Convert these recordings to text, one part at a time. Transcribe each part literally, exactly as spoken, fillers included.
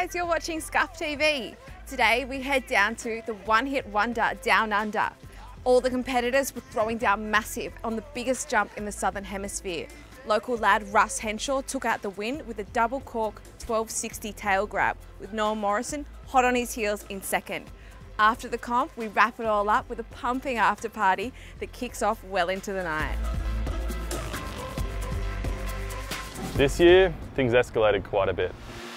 guys, you're watching Skuff T V. Today we head down to the One Hit Wonder Downunder. All the competitors were throwing down massive on the biggest jump in the Southern Hemisphere. Local lad Russ Henshaw took out the win with a double cork twelve sixty tail grab, with Noah Morrison hot on his heels in second. After the comp, we wrap it all up with a pumping after party that kicks off well into the night. This year, things escalated quite a bit.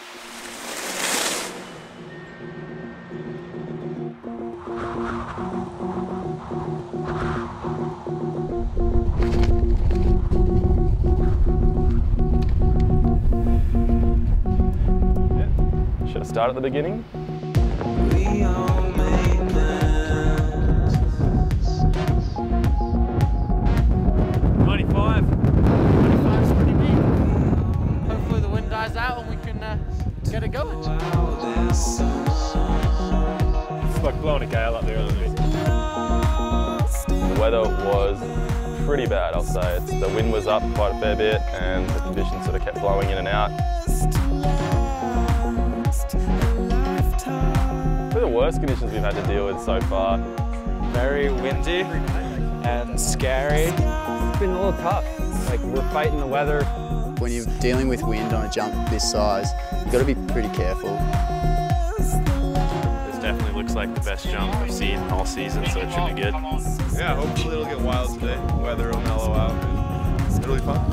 Yeah. Should I start at the beginning? We all made plans. ninety-five. ninety-five's pretty big. Hopefully the wind dies out and we can uh, get it going. It's like blowing a gale up there, isn't it? The weather was pretty bad, I'll say. It's, the wind was up quite a fair bit and the conditions sort of kept blowing in and out. They're the worst conditions we've had to deal with so far. Very windy and scary. It's been a little tough. Like, we're fighting the weather. When you're dealing with wind on a jump this size, you've got to be pretty careful. This definitely looks like the best jump I've seen all season, so it should be good. Yeah, hopefully it'll get wild today. Weather will mellow out. It'll be fun.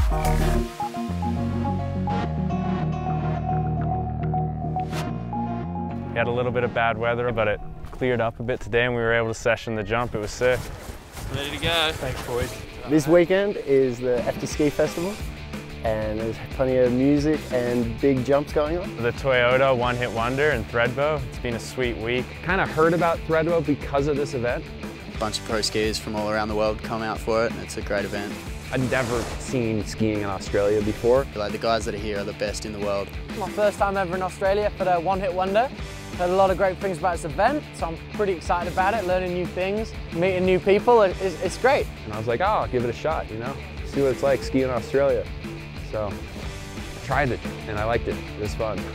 We had a little bit of bad weather, but it cleared up a bit today and we were able to session the jump. It was sick. Ready to go. Thanks, boys. This weekend is the After Ski Festival, and there's plenty of music and big jumps going on. The Toyota One Hit Wonder and Threadbow. It's been a sweet week. Kind of heard about Threadbow because of this event. A bunch of pro skiers from all around the world come out for it, and it's a great event. I'd never seen skiing in Australia before. Like, the guys that are here are the best in the world. My first time ever in Australia for the One Hit Wonder. Heard a lot of great things about this event, so I'm pretty excited about it, learning new things, meeting new people. It's, it's great. And I was like, oh, I'll give it a shot, you know? See what it's like skiing in Australia. So I tried it and I liked it. It was fun.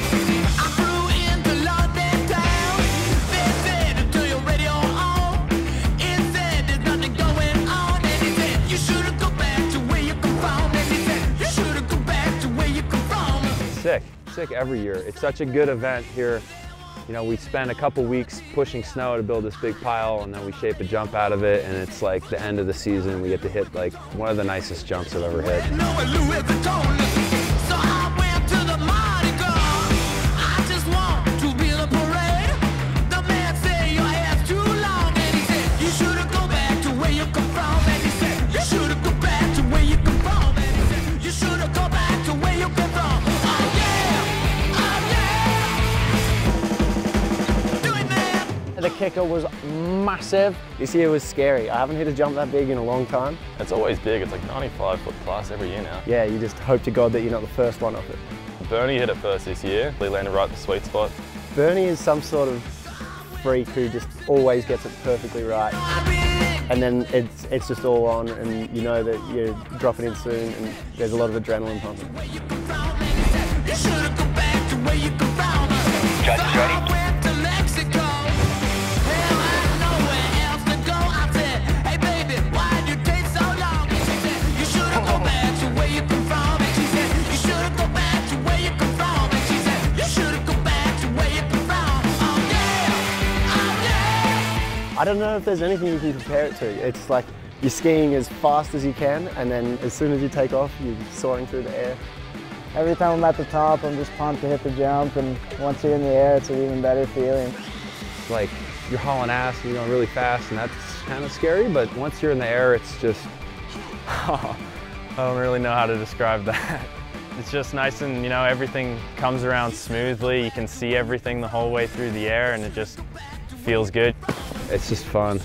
Sick, sick every year. It's such a good event here. You know, we spend a couple weeks pushing snow to build this big pile, and then we shape a jump out of it, and it's like the end of the season. We get to hit like one of the nicest jumps I've ever hit. The kicker was massive. This year was scary. I haven't hit a jump that big in a long time. It's always big. It's like ninety-five foot plus every year now. Yeah, you just hope to God that you're not the first one off it. Bernie hit it first this year. He landed right at the sweet spot. Bernie is some sort of freak who just always gets it perfectly right. And then it's, it's just all on, and you know that you're dropping in soon, and there's a lot of adrenaline pumping. Judges ready? I don't know if there's anything you can compare it to. It's like you're skiing as fast as you can, and then as soon as you take off, you're soaring through the air. Every time I'm at the top, I'm just pumped to hit the jump, and once you're in the air, it's an even better feeling. It's like you're hauling ass and you're going really fast, and that's kind of scary, but once you're in the air, it's just... Oh, I don't really know how to describe that. It's just nice, and you know, everything comes around smoothly. You can see everything the whole way through the air, and it just feels good. It's just fun.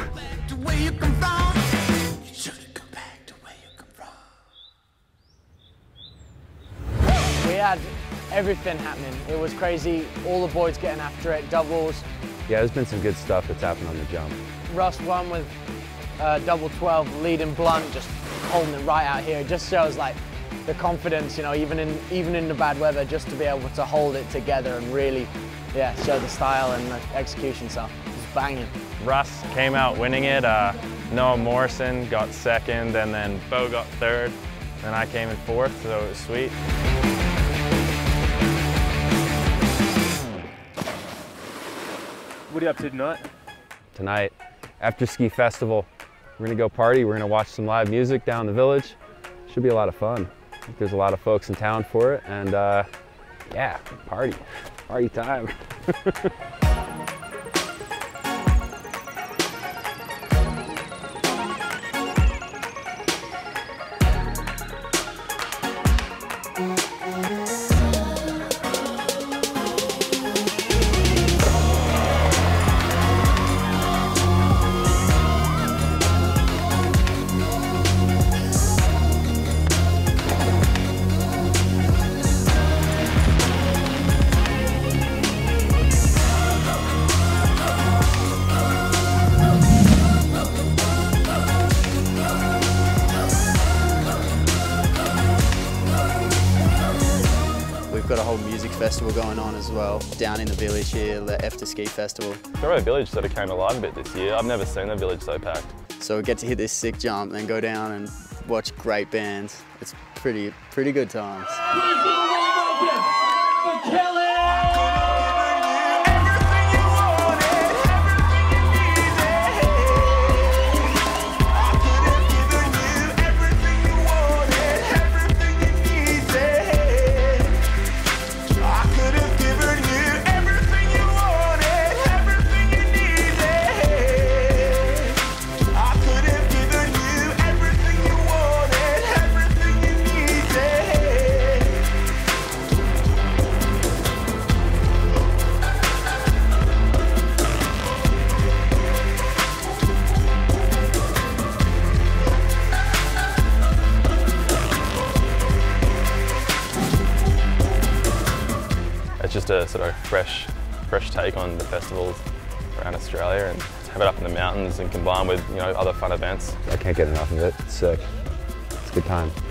We had everything happening. It was crazy. All the boys getting after it, doubles. Yeah, there's been some good stuff that's happened on the jump. Russ won with uh, double twelve, leading blunt, just holding it right out here. It just shows like the confidence, you know, even in even in the bad weather, just to be able to hold it together and really, yeah, show the style and the execution. So it's banging. Russ came out winning it. Uh, Noah Morrison got second, and then Bo got third, and I came in fourth, so it was sweet. What are you up to tonight? Tonight, after ski festival, we're gonna go party. We're gonna watch some live music down in the village. Should be a lot of fun. I think there's a lot of folks in town for it, and uh, yeah, party, party time. We've got a whole music festival going on as well, down in the village here, the After Ski Festival. Thorough Village sort of came alive a bit this year. I've never seen the village so packed. So we get to hit this sick jump and go down and watch great bands. It's pretty, pretty good times. It's just a sort of fresh, fresh take on the festivals around Australia, and have it up in the mountains and combined with, you know, other fun events. I can't get enough of it. It's sick. It's a good time.